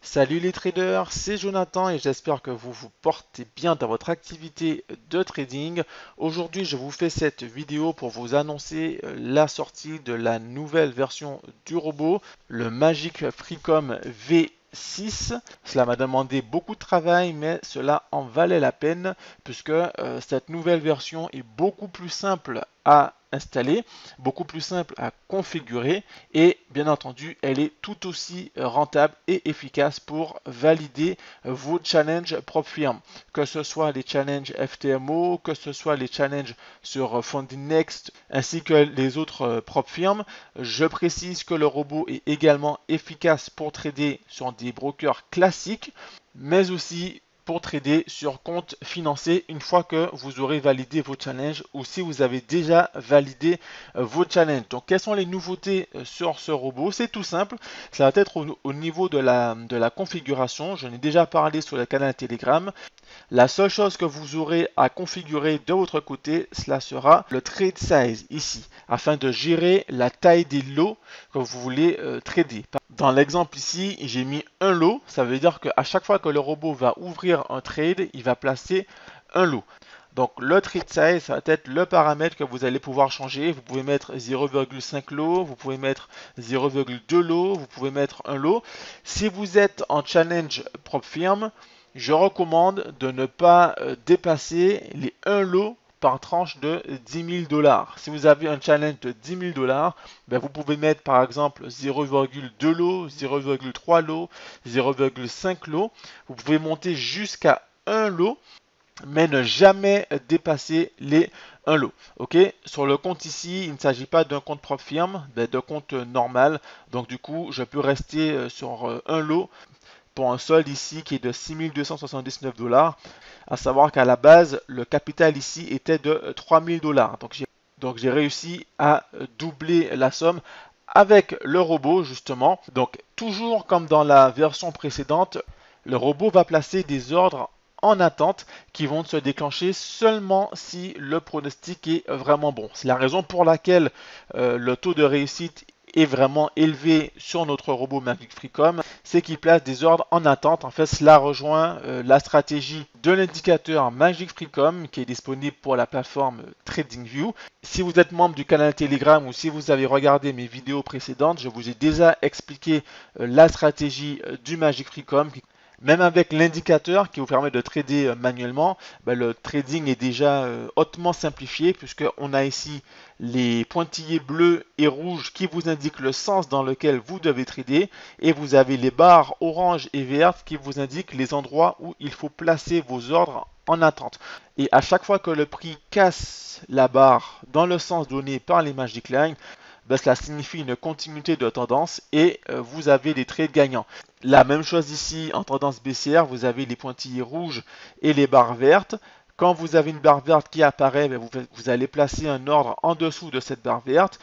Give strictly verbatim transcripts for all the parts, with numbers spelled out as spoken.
Salut les traders, c'est Jonathan et j'espère que vous vous portez bien dans votre activité de trading. Aujourd'hui, je vous fais cette vidéo pour vous annoncer euh, la sortie de la nouvelle version du robot, le Magic Freecom V six. Cela m'a demandé beaucoup de travail, mais cela en valait la peine puisque euh, cette nouvelle version est beaucoup plus simple à installer, beaucoup plus simple à configurer et bien entendu elle est tout aussi rentable et efficace pour valider vos challenges propres firmes, que ce soit les challenges F T M O, que ce soit les challenges sur Funding Next ainsi que les autres propres firmes. Je précise que le robot est également efficace pour trader sur des brokers classiques mais aussi pour trader sur compte financé une fois que vous aurez validé vos challenges ou si vous avez déjà validé vos challenges. Donc quelles sont les nouveautés sur ce robot? C'est tout simple, ça va être au, au niveau de la, de la configuration. Je n'ai déjà parlé sur le canal Telegram. La seule chose que vous aurez à configurer de votre côté, cela sera le trade size ici, afin de gérer la taille des lots que vous voulez euh, trader. Dans l'exemple ici, j'ai mis un lot, ça veut dire qu'à chaque fois que le robot va ouvrir un trade, il va placer un lot. Donc le trade size, ça va être le paramètre que vous allez pouvoir changer. Vous pouvez mettre zéro virgule cinq lots, vous pouvez mettre zéro virgule deux lots, vous pouvez mettre un lot. Si vous êtes en challenge propre firme, je recommande de ne pas dépasser les un lot par tranche de dix mille dollars. Si vous avez un challenge de dix mille dollars, ben vous pouvez mettre par exemple zéro virgule deux lots, zéro virgule trois lots, zéro virgule cinq lots. Vous pouvez monter jusqu'à un lot, mais ne jamais dépasser les un lot. Ok, sur le compte ici, il ne s'agit pas d'un compte propre firme, mais d'un compte normal. Donc du coup, je peux rester sur un lot pour un solde ici qui est de six mille deux cent soixante-dix-neuf dollars. À savoir qu'à la base, le capital ici était de trois mille dollars. Donc j'ai donc j'ai réussi à doubler la somme avec le robot justement. Donc toujours comme dans la version précédente, le robot va placer des ordres en attente qui vont se déclencher seulement si le pronostic est vraiment bon. C'est la raison pour laquelle euh, le taux de réussite est vraiment élevé sur notre robot Magic Freecom, c'est qu'il place des ordres en attente. En fait, cela rejoint euh, la stratégie de l'indicateur Magic Freecom qui est disponible pour la plateforme TradingView. Si vous êtes membre du canal Telegram ou si vous avez regardé mes vidéos précédentes, je vous ai déjà expliqué euh, la stratégie euh, du Magic Freecom. Même avec l'indicateur qui vous permet de trader manuellement, ben le trading est déjà euh, hautement simplifié puisqu'on a ici les pointillés bleus et rouges qui vous indiquent le sens dans lequel vous devez trader et vous avez les barres orange et vertes qui vous indiquent les endroits où il faut placer vos ordres en attente. Et à chaque fois que le prix casse la barre dans le sens donné par les Magic Line, ben cela signifie une continuité de tendance et euh, vous avez des trades gagnants. La même chose ici en tendance baissière, vous avez les pointillés rouges et les barres vertes. Quand vous avez une barre verte qui apparaît, ben vous, vous allez placer un ordre en dessous de cette barre verte.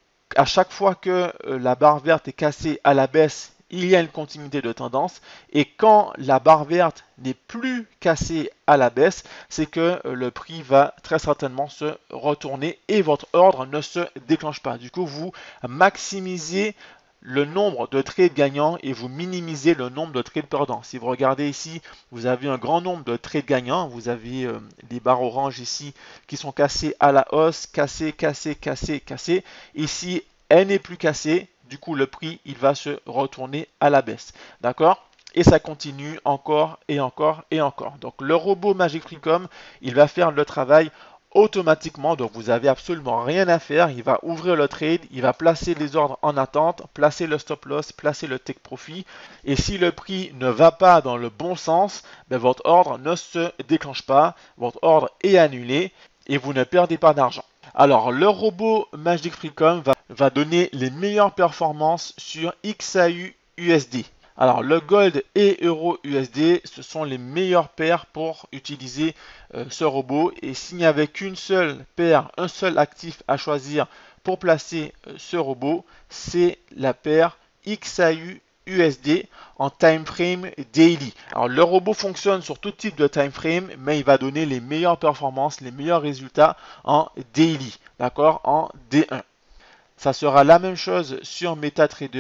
À chaque fois que euh, la barre verte est cassée à la baisse, il y a une continuité de tendance. Et quand la barre verte n'est plus cassée à la baisse, c'est que euh, le prix va très certainement se retourner et votre ordre ne se déclenche pas. Du coup, vous maximisez le nombre de trades gagnants et vous minimisez le nombre de trades perdants. Si vous regardez ici, vous avez un grand nombre de trades gagnants. Vous avez euh, les barres oranges ici qui sont cassées à la hausse, cassées, cassées, cassées, cassées. Ici, elle n'est plus cassée. Du coup, le prix, il va se retourner à la baisse. D'accord? Et ça continue encore et encore et encore. Donc, le robot Magic Freecom, il va faire le travail automatiquement, donc vous n'avez absolument rien à faire. Il va ouvrir le trade, il va placer les ordres en attente, placer le stop loss, placer le take profit. Et si le prix ne va pas dans le bon sens, ben votre ordre ne se déclenche pas, votre ordre est annulé et vous ne perdez pas d'argent. Alors le robot Magic Freecom va, va donner les meilleures performances sur X A U U S D. Alors le Gold et Euro U S D, ce sont les meilleures paires pour utiliser euh, ce robot. Et s'il n'y avait qu'une seule paire, un seul actif à choisir pour placer euh, ce robot, c'est la paire X A U U S D en time frame daily. Alors le robot fonctionne sur tout type de time frame, mais il va donner les meilleures performances, les meilleurs résultats en daily, d'accord, en D un. Ça sera la même chose sur MetaTrader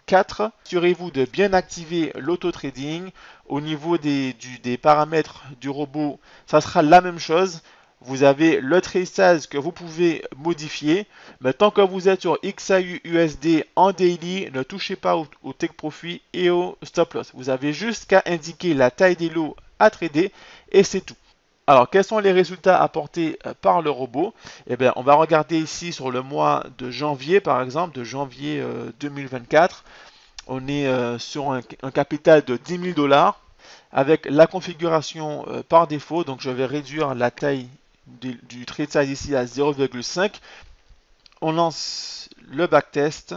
quatre. Assurez-vous de bien activer l'auto-trading. Au niveau des, du, des paramètres du robot, ça sera la même chose. Vous avez le trade size que vous pouvez modifier. Mais tant que vous êtes sur X A U U S D en daily, ne touchez pas au, au take profit et au stop loss. Vous avez juste qu'à indiquer la taille des lots à trader et c'est tout. Alors, quels sont les résultats apportés par le robot? Eh bien, on va regarder ici sur le mois de janvier, par exemple, de janvier euh, deux mille vingt-quatre. On est euh, sur un, un capital de dix mille dollars avec la configuration euh, par défaut. Donc, je vais réduire la taille du, du trade size ici à zéro virgule cinq. On lance le backtest.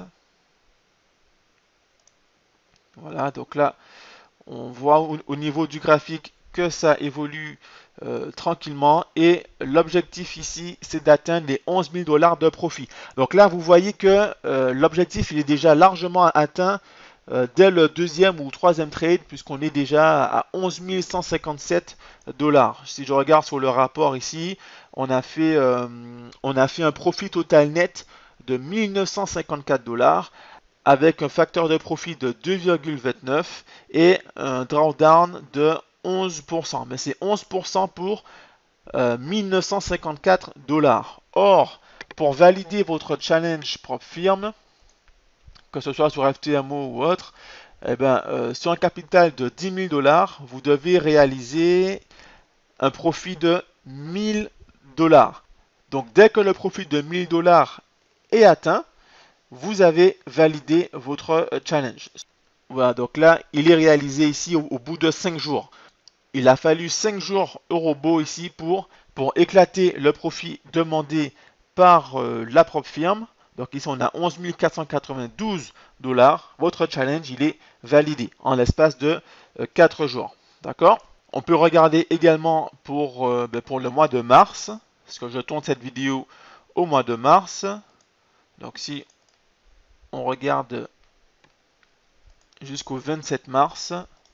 Voilà, donc là, on voit au, au niveau du graphique que ça évolue euh, tranquillement et l'objectif ici c'est d'atteindre les onze mille dollars de profit. Donc là vous voyez que euh, l'objectif il est déjà largement atteint euh, dès le deuxième ou troisième trade puisqu'on est déjà à onze mille cent cinquante-sept dollars. Si je regarde sur le rapport ici, on a fait, euh, on a fait un profit total net de mille neuf cent cinquante-quatre dollars avec un facteur de profit de deux virgule vingt-neuf et un drawdown de onze pour cent. Mais c'est onze pour cent pour euh, mille neuf cent cinquante-quatre dollars. Or, pour valider votre challenge propre firme, que ce soit sur F T M O ou autre, eh ben, euh, sur un capital de dix mille dollars, vous devez réaliser un profit de mille dollars. Donc, dès que le profit de mille dollars est atteint, vous avez validé votre challenge. Voilà, donc là, il est réalisé ici au, au bout de cinq jours. Il a fallu cinq jours au robot ici pour, pour éclater le profit demandé par euh, la propre firme. Donc ici, on a onze mille quatre cent quatre-vingt-douze dollars. Votre challenge, il est validé en l'espace de euh, quatre jours. D'accord? On peut regarder également pour, euh, ben pour le mois de mars, parce que je tourne cette vidéo au mois de mars. Donc si on regarde jusqu'au vingt-sept mars.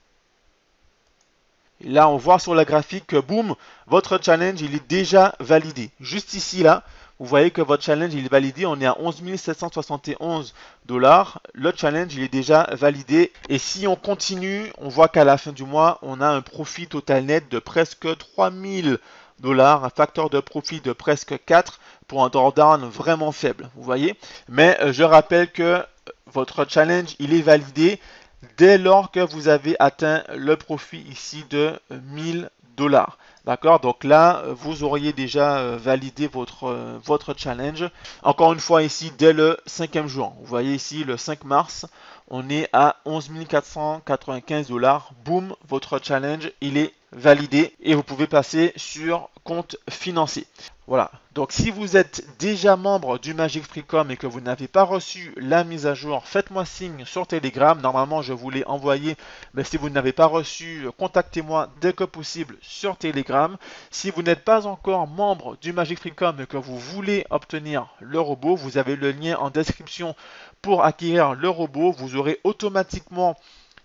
Et là, on voit sur la graphique que, boum, votre challenge, il est déjà validé. Juste ici, là, vous voyez que votre challenge, il est validé. On est à onze mille sept cent soixante et onze dollars. Le challenge, il est déjà validé. Et si on continue, on voit qu'à la fin du mois, on a un profit total net de presque trois mille dollars, un facteur de profit de presque quatre pour un drawdown vraiment faible, vous voyez. Mais euh, je rappelle que votre challenge, il est validé dès lors que vous avez atteint le profit ici de mille dollars. D'accord? Donc là, vous auriez déjà validé votre, votre challenge. Encore une fois ici, dès le cinquième jour. Vous voyez ici, le cinq mars, on est à onze mille quatre cent quatre-vingt-quinze dollars. Boum, votre challenge, il est validé et vous pouvez passer sur compte financier. Voilà, donc si vous êtes déjà membre du Magic Freecom et que vous n'avez pas reçu la mise à jour, faites-moi signe sur Telegram. Normalement, je vous l'ai envoyé, mais si vous n'avez pas reçu, contactez-moi dès que possible sur Telegram. Si vous n'êtes pas encore membre du Magic Freecom et que vous voulez obtenir le robot, vous avez le lien en description pour acquérir le robot. Vous aurez automatiquement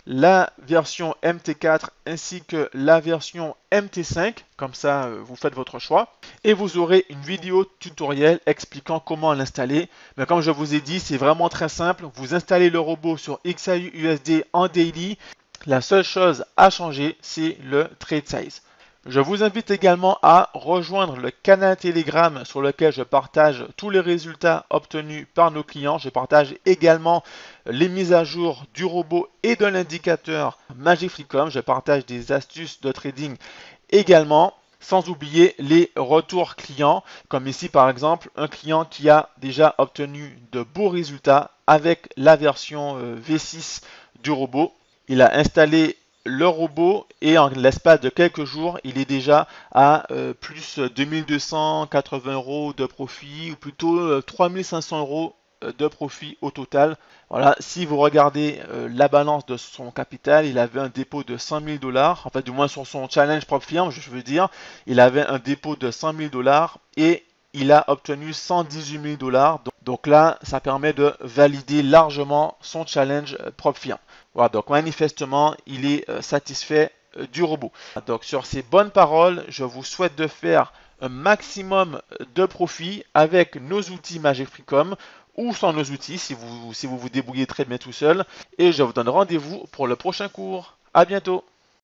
la version M T quatre ainsi que la version M T cinq, comme ça vous faites votre choix, et vous aurez une vidéo tutoriel expliquant comment l'installer. Mais comme je vous ai dit, c'est vraiment très simple. Vous installez le robot sur X A U U S D en daily. La seule chose à changer, c'est le trade size. Je vous invite également à rejoindre le canal Telegram sur lequel je partage tous les résultats obtenus par nos clients. Je partage également les mises à jour du robot et de l'indicateur Magic Freecom. Je partage des astuces de trading également, sans oublier les retours clients, comme ici par exemple un client qui a déjà obtenu de beaux résultats avec la version V six du robot. Il a installé le robot et en l'espace de quelques jours, il est déjà à euh, plus deux mille deux cent quatre-vingts euros de profit, ou plutôt euh, trois mille cinq cents euros de profit au total. Voilà, si vous regardez euh, la balance de son capital, il avait un dépôt de cent mille dollars, en fait du moins sur son challenge propre firme, je veux dire, il avait un dépôt de cent mille dollars et il a obtenu cent dix-huit mille dollars. Donc là, ça permet de valider largement son challenge propre firme. Voilà, donc manifestement, il est euh, satisfait euh, du robot. Donc sur ces bonnes paroles, je vous souhaite de faire un maximum de profit avec nos outils Magic Freecom ou sans nos outils si vous, si vous vous débrouillez très bien tout seul. Et je vous donne rendez-vous pour le prochain cours. À bientôt!